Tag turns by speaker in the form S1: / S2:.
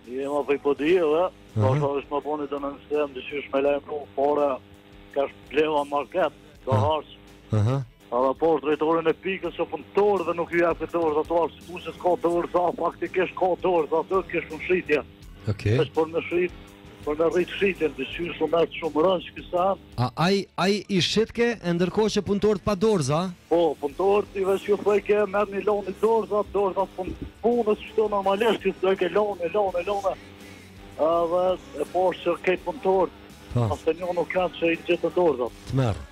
S1: Jema për i po di edhe, është më boni të në nësem, dëshysh me lejmë fare, ka shpleva market, ka harsh. Edhe po është drejtorin e pikës që punëtor dhe nuk ju jep këtë dorë ato si tu që s'ka dorë, sa faktikisht ka dorë, ato kish në shritje. Është për me shrit, për me rrit shritjen, dëshysh shumë mërë shumë rënç kësa.
S2: Ai i shitke e ndërkohë që punëtorët pa dorza?
S1: Po, punëtorët i veç ju thëjke merë një loni dorza punës që të normalisht ju thëjke loni. Edhe e poshtë që kejtë punëtorët, asë të një nuk kanë që i gjithë dorzat.
S2: Të merë.